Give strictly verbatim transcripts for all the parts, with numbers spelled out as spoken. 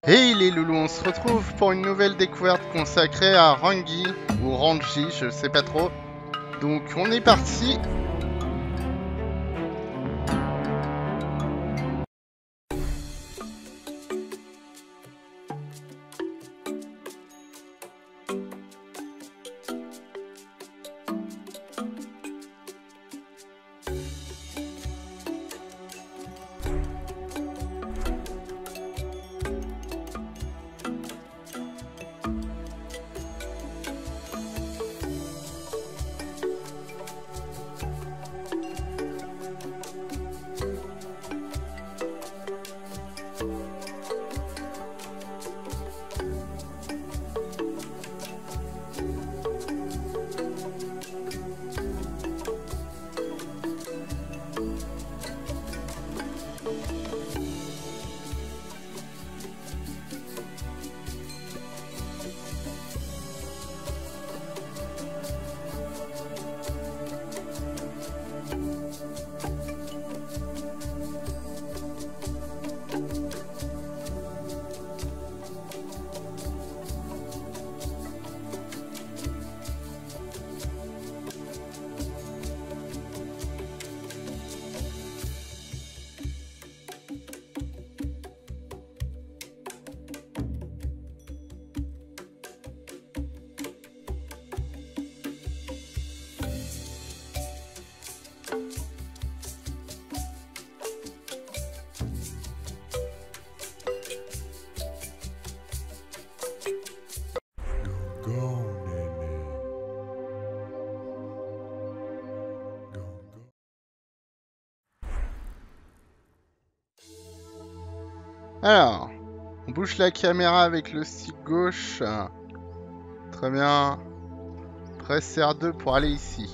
Hey les loulous, on se retrouve pour une nouvelle découverte consacrée à Rangi, ou Rangi, je sais pas trop. Donc on est parti. Alors, on bouge la caméra avec le stick gauche. Très bien. Presse R deux pour aller ici.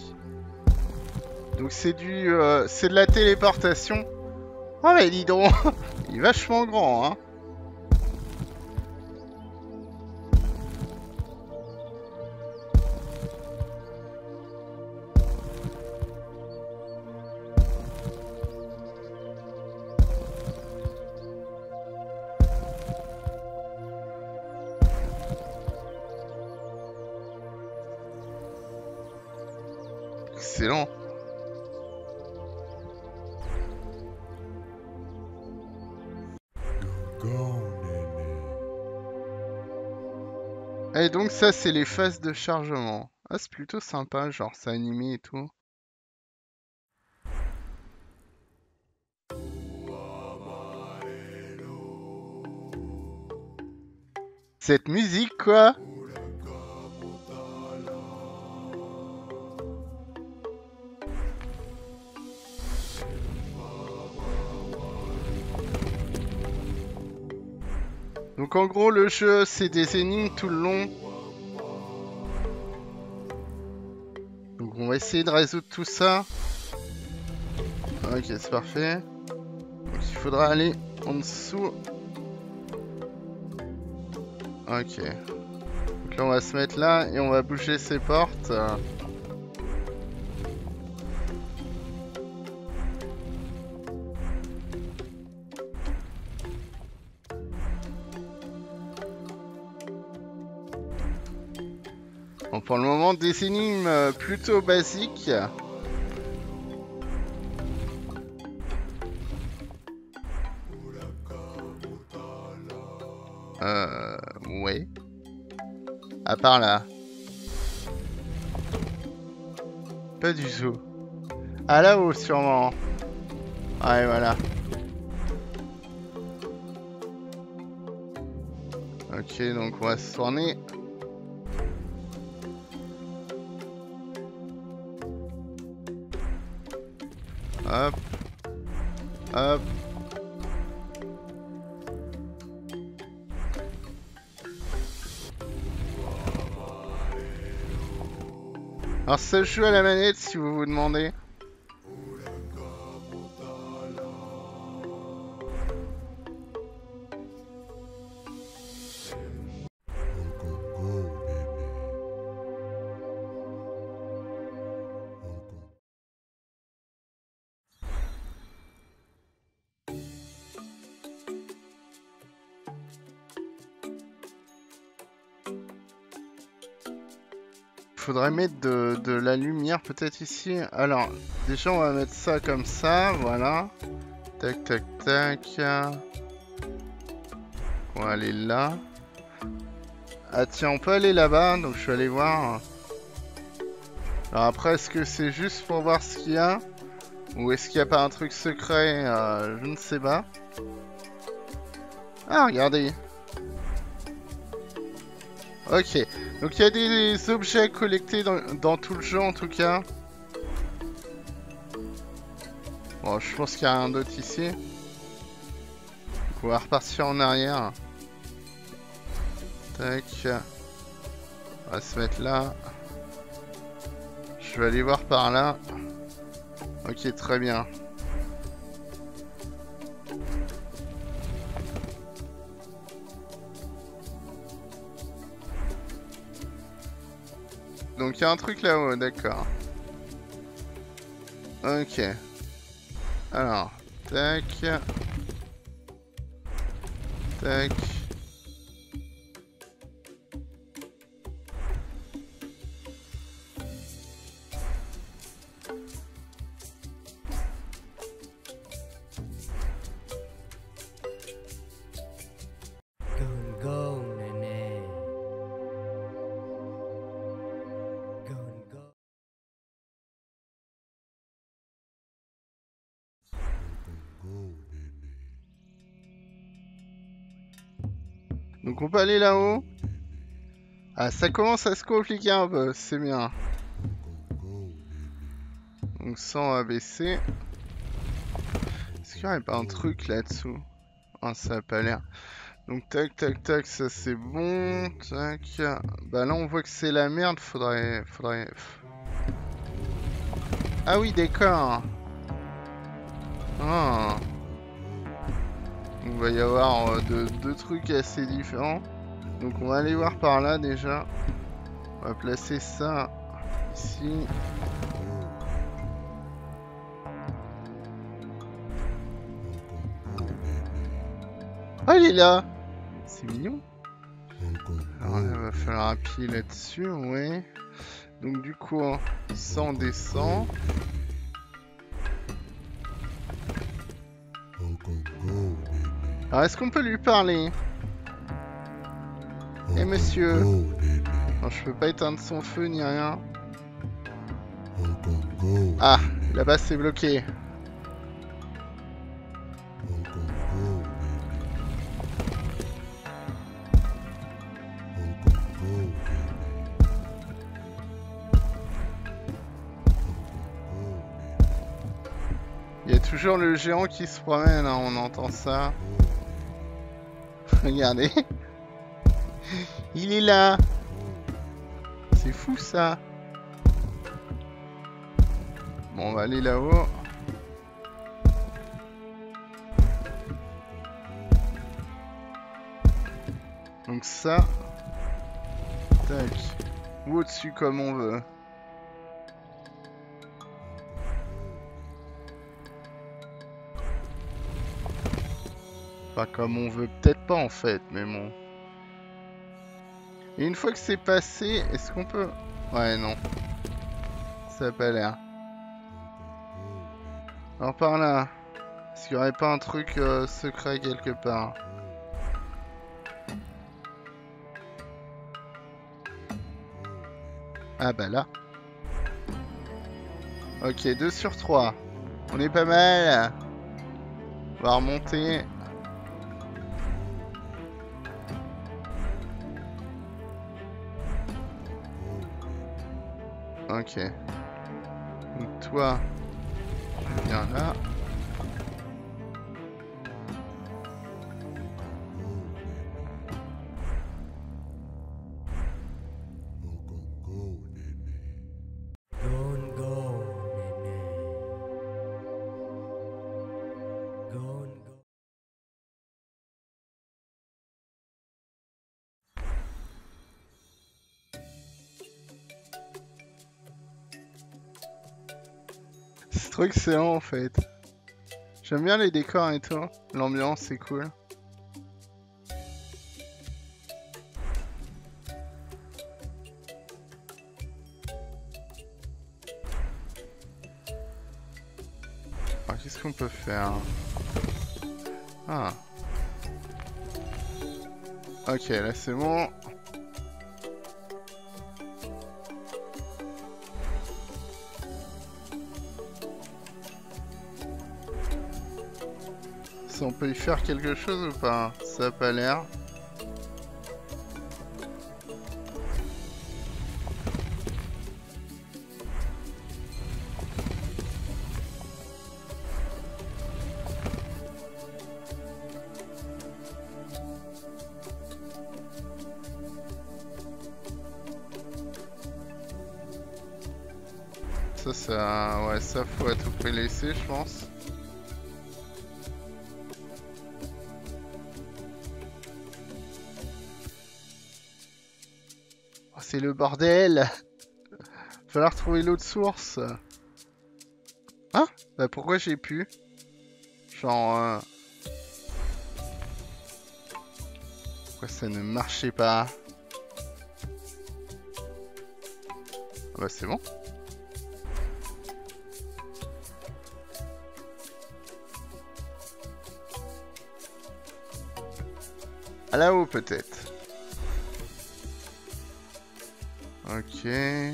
Donc c'est du, euh, c'est de la téléportation. Oh mais dis donc, il est vachement grand, hein. Excellent. Et donc ça c'est les phases de chargement. Ah c'est plutôt sympa, genre c'est animé et tout. Cette musique quoi. Donc en gros le jeu c'est des énigmes tout le long. Donc on va essayer de résoudre tout ça. Ok c'est parfait. Donc il faudra aller en dessous. Ok. Donc là on va se mettre là et on va bouger ces portes. Bon, pour le moment, des énigmes euh, plutôt basiques. Euh... Ouais. À part là. Pas du tout. Ah là-haut, sûrement. Ouais, voilà. Ok, donc on va se tourner. Hop. Hop. Alors ça se joue à la manette si vous vous demandez. faudrait mettre de, de la lumière peut-être ici. Alors, déjà on va mettre ça comme ça, voilà. Tac, tac, tac. On va aller là. Ah tiens, on peut aller là-bas, donc je vais aller voir. Alors après, est-ce que c'est juste pour voir ce qu'il y a? Ou est-ce qu'il n'y a pas un truc secret? euh, Je ne sais pas. Ah, regardez. Ok, donc il y a des objets collectés dans, dans tout le jeu en tout cas. Bon, je pense qu'il y a rien d'autre ici. Donc on va repartir en arrière. Tac. On va se mettre là. Je vais aller voir par là. Ok, très bien. Donc il y a un truc là-haut, d'accord. Ok. Alors, tac. Tac. Donc on peut aller là-haut. Ah, ça commence à se compliquer un peu, c'est bien. Donc sans abaisser. Est-ce qu'il n'y aurait pas un truc là-dessous? Ah, ça n'a pas l'air. Donc tac tac tac, ça c'est bon. Tac. Bah là on voit que c'est la merde, faudrait... faudrait... Ah oui, d'accord. Ah. Il va y avoir euh, de, deux trucs assez différents. Donc on va aller voir par là déjà. On va placer ça ici. Ah, il est là. C'est mignon. Alors là, il va falloir appuyer là-dessus, ouais. Donc du coup, ça on descend. Alors est-ce qu'on peut lui parler? Eh monsieur. Non, je peux pas éteindre son feu ni rien. Ah, là-bas c'est bloqué. Il y a toujours le géant qui se promène, hein, on entend ça. Regardez. Il est là. C'est fou ça. Bon, on va aller là-haut. Donc ça. Tac. Ou au-dessus comme on veut. Pas comme on veut, peut-être pas en fait, mais bon. Et une fois que c'est passé, est-ce qu'on peut... Ouais, non. Ça a pas l'air. Alors par là, est-ce qu'il n'y aurait pas un truc euh, secret quelque part? Ah bah là. Ok, deux sur trois. On est pas mal. On va remonter. Ok. Donc toi, viens là. C'est trop excellent en fait. J'aime bien les décors et tout. L'ambiance c'est cool. qu'est-ce qu'on peut faire? Ah. Ok, là c'est bon. Ça, on peut y faire quelque chose ou pas? Ça a pas l'air. Ça, ça... Ouais, ça faut à tout prix laisser, je pense. Oh, c'est le bordel. Falloir trouver l'autre source. Hein? Bah pourquoi j'ai pu? Genre... Euh... Pourquoi ça ne marchait pas? Ah bah c'est bon. À là-haut peut-être. Ok.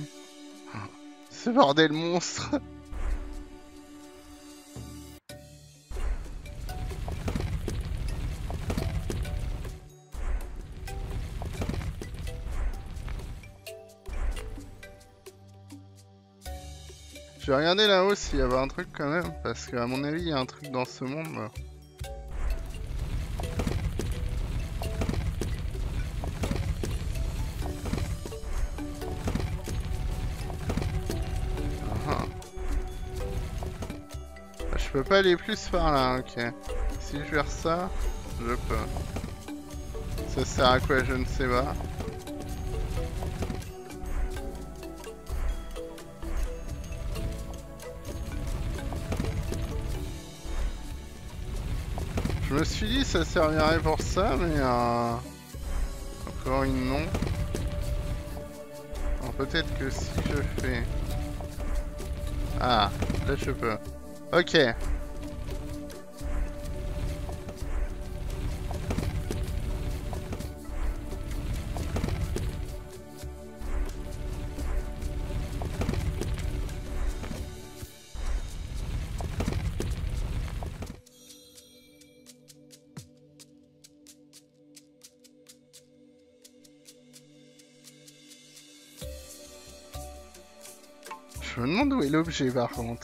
Ce bordel monstre. Je vais regarder là-haut s'il y avait un truc quand même, parce qu'à mon avis il y a un truc dans ce monde. Je peux pas aller plus par là, ok. Si je verse ça, je peux. Ça sert à quoi, je ne sais pas. Je me suis dit ça servirait pour ça, mais euh... encore une non. Alors peut-être que si je fais... Ah, là je peux. Ok. Je me demande où est l'objet par contre.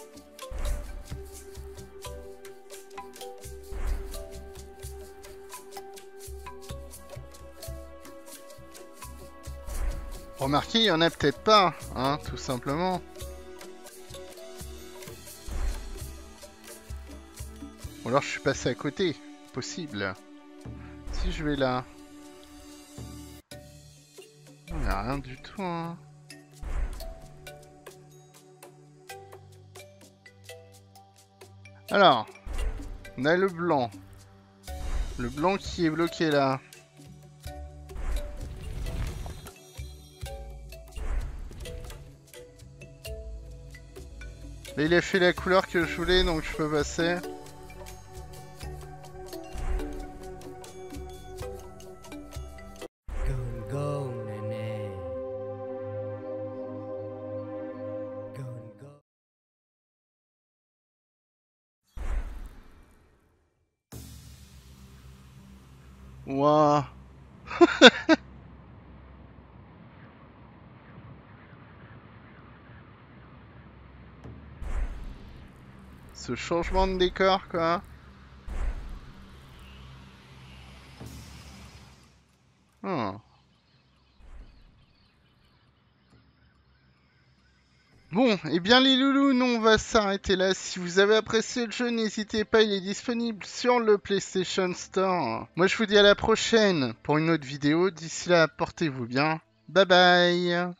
Remarquez, il y en a peut-être pas, hein, tout simplement. Ou alors je suis passé à côté, possible. Si je vais là... Il n'y a rien du tout, hein. Alors, on a le blanc. Le blanc qui est bloqué là. Là, il a fait la couleur que je voulais, donc je peux passer. Ouah. Ce changement de décor, quoi. Oh. Bon, et eh bien les loulous, nous on va s'arrêter là. Si vous avez apprécié le jeu, n'hésitez pas, il est disponible sur le PlayStation Store. Moi je vous dis à la prochaine pour une autre vidéo. D'ici là, portez-vous bien. Bye bye.